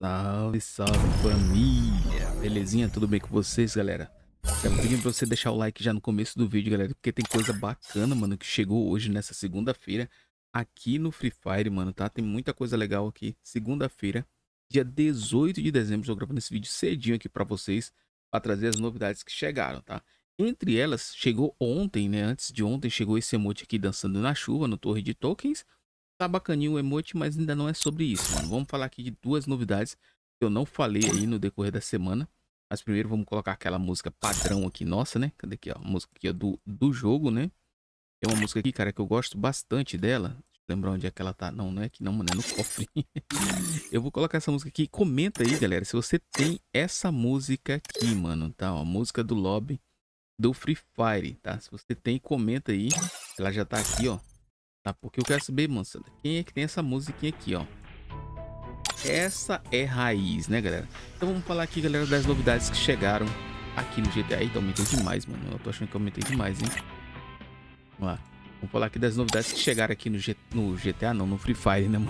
Salve, salve família! Belezinha? Tudo bem com vocês, galera? Tava pedindo pra você deixar o like já no começo do vídeo, galera, porque tem coisa bacana, mano, que chegou hoje nessa segunda-feira aqui no Free Fire, mano, tá? Tem muita coisa legal aqui. Segunda-feira, dia 18 de dezembro, estou gravando esse vídeo cedinho aqui pra vocês, pra trazer as novidades que chegaram, tá? Entre elas, chegou ontem, né? Antes de ontem, chegou esse emote aqui dançando na chuva, no Torre de Tokens. Tá bacaninho o emote, mas ainda não é sobre isso, mano. Vamos falar aqui de duas novidades que eu não falei aí no decorrer da semana. Mas primeiro vamos colocar aquela música padrão aqui, nossa, né? Cadê aqui, ó? A música aqui, ó, do jogo, né? Tem uma música aqui, cara, que eu gosto bastante dela. Deixa eu lembrar onde é que ela tá. Não, não é aqui não, mano, é no cofre. Eu vou colocar essa música aqui. Comenta aí, galera, se você tem essa música aqui, mano, tá? Ó, a música do lobby do Free Fire, tá? Se você tem, comenta aí. Ela já tá aqui, ó. Tá? Porque eu quero saber, moçada, quem é que tem essa musiquinha aqui, ó. Essa é raiz, né, galera? Então vamos falar aqui, galera, das novidades que chegaram aqui no GTA. Eita, aumentei demais, mano. Eu tô achando que eu aumentei demais, hein? Vamos lá. Vamos falar aqui das novidades que chegaram aqui no GTA, não, no Free Fire, né, mano?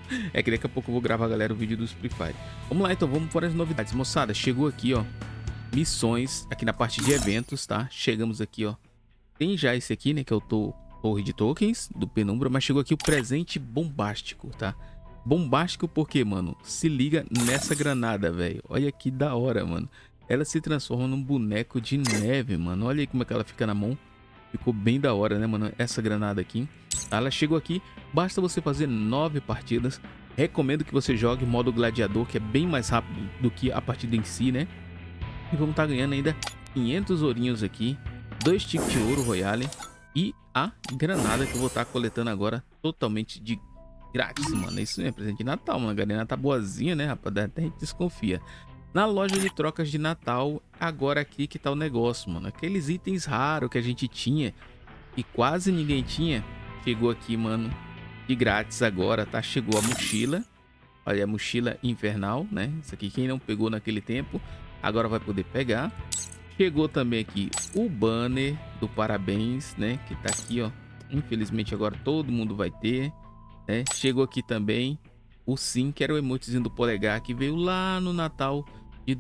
É que daqui a pouco eu vou gravar, galera, o vídeo dos Free Fire. Vamos lá, então, vamos para as novidades. Moçada, chegou aqui, ó, missões aqui na parte de eventos, tá? Chegamos aqui, ó. Tem já esse aqui, né, que eu tô... Torre de Tokens, do Penumbra, mas chegou aqui o presente bombástico, tá? Bombástico porque, mano, se liga nessa granada, velho. Olha que da hora, mano. Ela se transforma num boneco de neve, mano. Olha aí como é que ela fica na mão. Ficou bem da hora, né, mano? Essa granada aqui. Ela chegou aqui, basta você fazer 9 partidas. Recomendo que você jogue modo gladiador, que é bem mais rápido do que a partida em si, né? E vamos estar ganhando ainda 500 ourinhos aqui, 2 tickets de ouro royale e a granada que eu vou estar coletando agora totalmente de grátis, mano. Isso é presente de Natal, mano. A granada tá boazinha, né, rapaz? Até a gente desconfia. Na loja de trocas de Natal, agora aqui que tá o negócio, mano. Aqueles itens raros que a gente tinha e quase ninguém tinha, chegou aqui, mano, de grátis agora, tá? Chegou a mochila. Olha, a mochila infernal, né? Isso aqui quem não pegou naquele tempo, agora vai poder pegar. Chegou também aqui o banner do parabéns, né? Que tá aqui, ó. Infelizmente agora todo mundo vai ter, né? Chegou aqui também o sim, que era o emotezinho do polegar, que veio lá no Natal de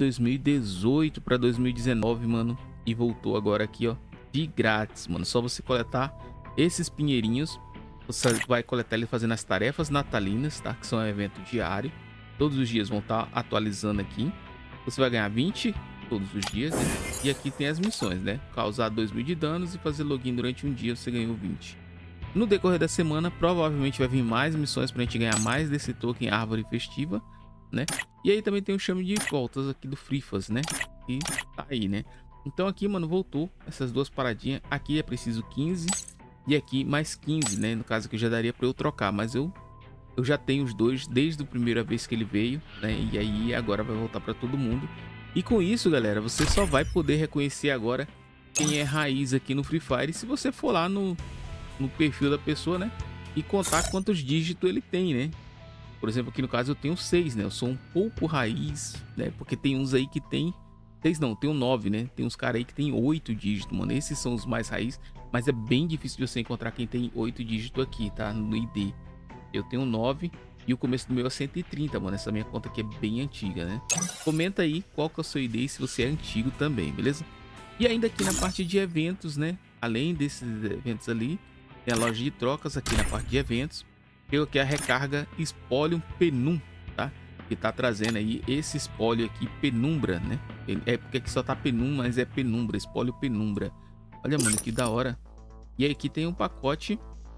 2018 para 2019, mano. E voltou agora aqui, ó, de grátis, mano. Só você coletar esses pinheirinhos. Você vai coletar ele fazendo as tarefas natalinas, tá? Que são um evento diário. Todos os dias vão estar atualizando aqui. Você vai ganhar 20 todos os dias, né? E aqui tem as missões, né? Causar 2.000 de danos e fazer login durante um dia, você ganhou 20. No decorrer da semana, provavelmente vai vir mais missões pra gente ganhar mais desse token árvore festiva, né? E aí também tem o chame de voltas aqui do Frifas, né? E tá aí, né? Então aqui, mano, voltou essas duas paradinhas. Aqui é preciso 15 e aqui mais 15, né? No caso que já daria pra eu trocar, mas eu já tenho os dois desde a primeira vez que ele veio, né? E aí agora vai voltar pra todo mundo. E com isso, galera, você só vai poder reconhecer agora quem é raiz aqui no Free Fire se você for lá no perfil da pessoa, né? E contar quantos dígitos ele tem, né? Por exemplo, aqui no caso eu tenho 6, né? Eu sou um pouco raiz, né? Porque tem uns aí que tem... 6 não, tem 9, né? Tem uns caras aí que tem 8 dígitos, mano. Esses são os mais raiz, mas é bem difícil de você encontrar quem tem 8 dígitos aqui, tá? No ID. Eu tenho 9 e o começo do meu é 130, mano. Essa minha conta aqui é bem antiga, né? Comenta aí qual que é o seu ID e se você é antigo também, beleza? E ainda aqui na parte de eventos, né? Além desses eventos ali, tem a loja de trocas aqui na parte de eventos. Chega aqui a recarga Spolium Penum, tá? Que tá trazendo aí esse espólio aqui, Penumbra, né? É porque aqui só tá Penum, mas é Penumbra, espólio Penumbra. Olha, mano, que da hora. E aí aqui tem um pacote.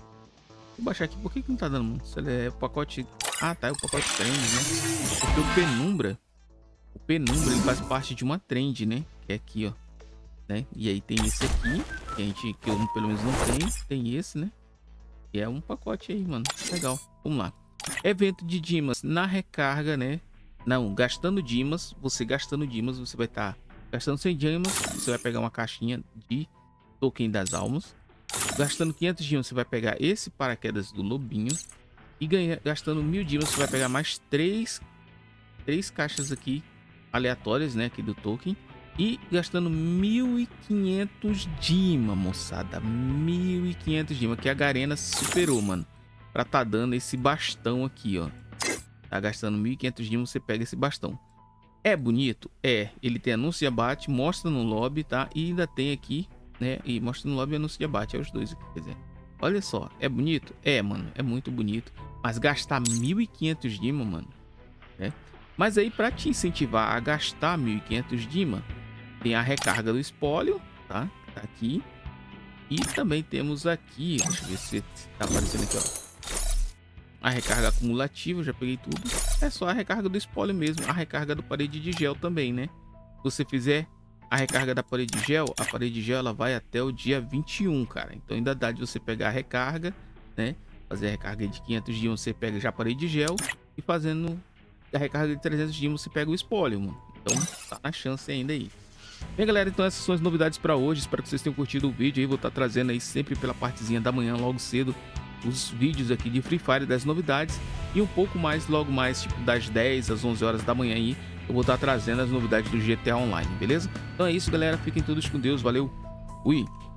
Vou baixar aqui, por que não tá dando, mano? É o pacote... Ah, tá, é o pacote trend, né? Porque o Penumbra ele faz parte de uma trend, né? Que é aqui, ó, né? E aí tem esse aqui, que eu pelo menos não tenho. Tem esse, né? E é um pacote aí, mano. Legal. Vamos lá. Evento de Dimas na recarga, né? Não, gastando Dimas. Você gastando Dimas, você vai estar gastando 100 Dimas. Você vai pegar uma caixinha de token das almas. Gastando 500 Dimas, você vai pegar esse paraquedas do lobinho. E gastando 1000 Dimas, você vai pegar mais 3 caixas aqui aleatórias, né? Aqui do token. E gastando 1.500 Dima, moçada. 1.500 Dima, que a Garena superou, mano. Pra tá dando esse bastão aqui, ó. tá gastando 1.500 dimas, você pega esse bastão. É bonito? É. Ele tem anúncio de abate, mostra no lobby, tá? E ainda tem aqui, né? E mostra no lobby e anúncio de abate. É os dois aqui, quer dizer. Olha só, é bonito? É, mano, é muito bonito. Mas gastar 1.500 dimas, mano, né? Mas aí, pra te incentivar a gastar 1.500 dimas, tem a recarga do espólio, tá? Tá aqui. E também temos aqui, deixa eu ver se tá aparecendo aqui, ó. A recarga acumulativa, eu já peguei tudo. É só a recarga do espólio mesmo. A recarga do parede de gel também, né? Se você fizer a recarga da parede de gel, a parede de gel ela vai até o dia 21, cara. Então ainda dá de você pegar a recarga, né? Fazer a recarga de 500 dias, você pega já a parede de gel. E fazendo a recarga de 300 dias, você pega o espólio, mano. Então tá na chance ainda aí. Bem, galera, então essas são as novidades para hoje. Espero que vocês tenham curtido o vídeo aí. Vou estar trazendo aí sempre pela partezinha da manhã, logo cedo, os vídeos aqui de Free Fire, das novidades. E um pouco mais, logo mais, tipo das 10 às 11 horas da manhã aí, eu vou estar trazendo as novidades do GTA Online, beleza? Então é isso, galera. Fiquem todos com Deus. Valeu. Fui.